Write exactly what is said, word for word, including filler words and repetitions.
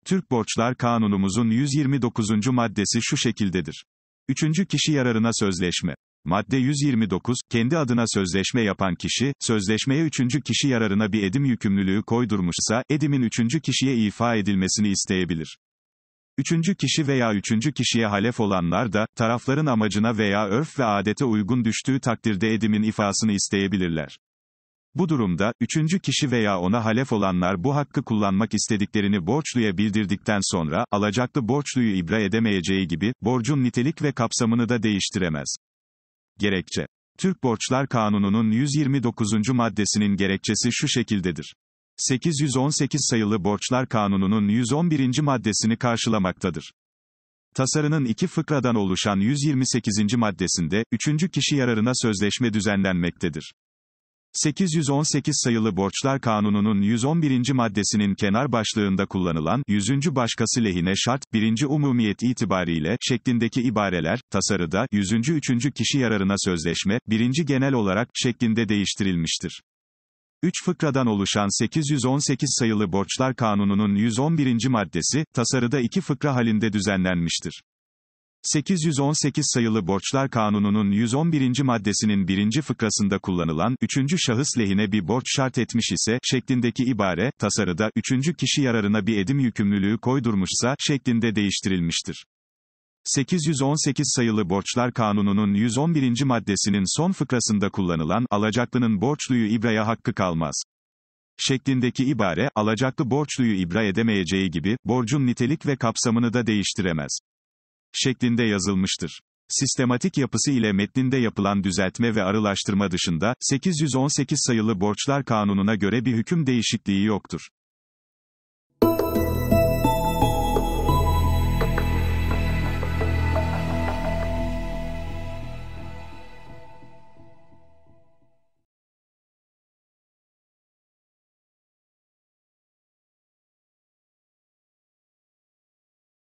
Türk Borçlar Kanunumuzun yüz yirmi dokuzuncu maddesi şu şekildedir. Üçüncü kişi yararına sözleşme. Madde yüz yirmi dokuz, kendi adına sözleşme yapan kişi, sözleşmeye üçüncü kişi yararına bir edim yükümlülüğü koydurmuşsa, edimin üçüncü kişiye ifa edilmesini isteyebilir. Üçüncü kişi veya üçüncü kişiye halef olanlar da, tarafların amacına veya örf ve adete uygun düştüğü takdirde edimin ifasını isteyebilirler. Bu durumda, üçüncü kişi veya ona halef olanlar bu hakkı kullanmak istediklerini borçluya bildirdikten sonra, alacaklı borçluyu ibra edemeyeceği gibi, borcun nitelik ve kapsamını da değiştiremez. Gerekçe. Türk Borçlar Kanunu'nun yüz yirmi dokuzuncu maddesinin gerekçesi şu şekildedir. sekiz yüz on sekiz sayılı Borçlar Kanunu'nun yüz on birinci maddesini karşılamaktadır. Tasarının iki fıkradan oluşan yüz yirmi sekizinci maddesinde, üçüncü kişi yararına sözleşme düzenlenmektedir. sekiz yüz on sekiz sayılı Borçlar Kanunu'nun yüz on birinci maddesinin kenar başlığında kullanılan, yüzüncü başkası lehine şart, birinci umumiyet itibariyle, şeklindeki ibareler, tasarıda, yüzüncü üçüncü kişi yararına sözleşme, birinci genel olarak, şeklinde değiştirilmiştir. üç fıkradan oluşan sekiz yüz on sekiz sayılı Borçlar Kanunu'nun yüz on birinci maddesi, tasarıda iki fıkra halinde düzenlenmiştir. sekiz yüz on sekiz sayılı Borçlar Kanunu'nun yüz on birinci maddesinin birinci fıkrasında kullanılan, üçüncü şahıs lehine bir borç şart etmiş ise, şeklindeki ibare, tasarıda, üçüncü kişi yararına bir edim yükümlülüğü koydurmuşsa, şeklinde değiştirilmiştir. sekiz yüz on sekiz sayılı Borçlar Kanunu'nun yüz on birinci maddesinin son fıkrasında kullanılan, alacaklının borçluyu ibraya hakkı kalmaz. Şeklindeki ibare, alacaklı borçluyu ibra edemeyeceği gibi, borcun nitelik ve kapsamını da değiştiremez. Şeklinde yazılmıştır. Sistematik yapısı ile metninde yapılan düzeltme ve arılaştırma dışında, sekiz yüz on sekiz sayılı Borçlar Kanunu'na göre bir hüküm değişikliği yoktur.